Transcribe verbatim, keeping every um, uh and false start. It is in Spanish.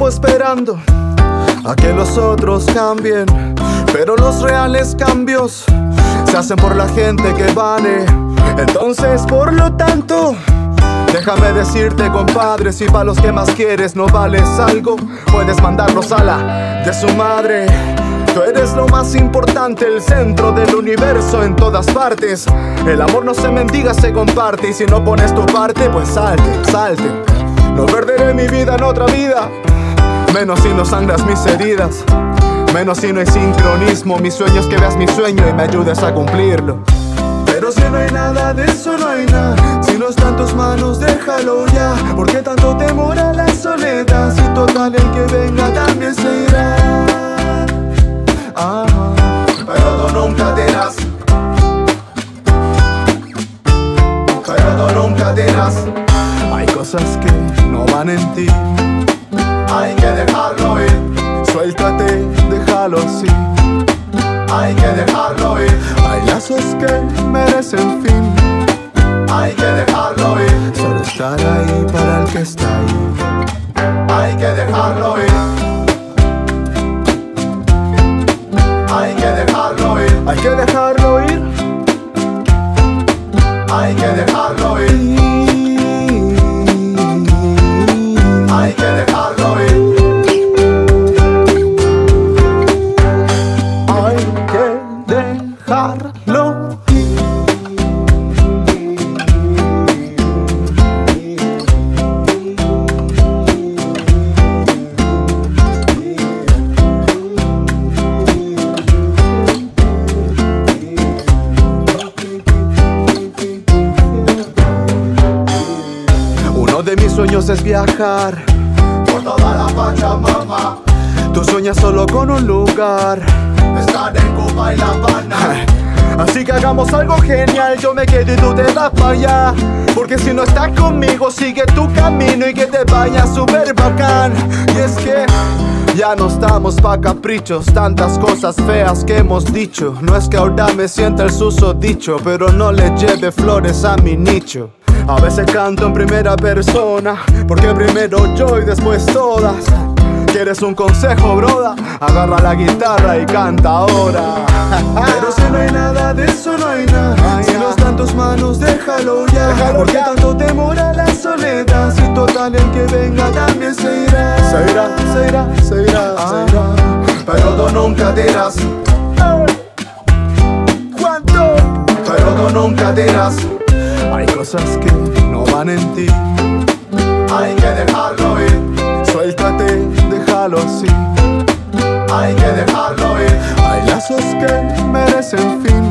tiempo esperando a que los otros cambien, pero los reales cambios se hacen por la gente que vale. Entonces, por lo tanto, déjame decirte, compadre, si pa' los que más quieres no vales algo, puedes mandarlos a la de su madre. Tú eres lo más importante, el centro del universo en todas partes. El amor no se mendiga, se comparte, y si no pones tu parte, pues salte, salte. No perderé mi vida en otra vida, menos si no sangras mis heridas, menos si no hay sincronismo. Mi sueño es que veas mi sueño y me ayudes a cumplirlo. Pero si no hay nada de eso, no hay nada. Si no está en tus manos, déjalo ya. ¿Por qué tanto temor a la soledad? Si total el que venga también se irá. Ah, pero tú nunca te irás. Pero tú nunca te irás. Hay cosas que no van en ti, hay que dejarlo ir. Suéltate, déjalo así. Hay que dejarlo ir. Hay lazos que merecen fin. Hay que dejarlo ir. Solo estar ahí para el que está ahí. Hay que dejarlo ir. Hay que dejarlo ir. Hay que dejarlo ir. Hay que dejarlo ir. Hay que dejarlo ir. Dejarlo ir. Uno de mis sueños es viajar por toda la Pachamama. Tú sueñas solo con un lugar, estar en Cuba y La Habana. Así que hagamos algo genial, yo me quedo y tú te vas para allá. Porque si no estás conmigo, sigue tu camino y que te vaya súper bacán. Y es que ya no estamos pa' caprichos, tantas cosas feas que hemos dicho. No es que ahora me sienta el susodicho, pero no le lleve flores a mi nicho. A veces canto en primera persona, porque primero yo y después todas. ¿Quieres un consejo, broda? Agarra la guitarra y canta ahora. Pero si no hay nada de eso, no hay nada. Si no está en tus manos, déjalo ya. Déjalo. ¿Por qué tanto temor a la soledad? Si total el que venga también se irá. Se irá, se irá, se irá, ah, se irá. Pero tú nunca te irás. ¿Cuánto? Pero tú nunca te irás. Hay cosas que no van en ti, hay que dejarlo ir. Suéltate, déjalo así. Hay que dejarlo ir. Hay lazos que merecen fin.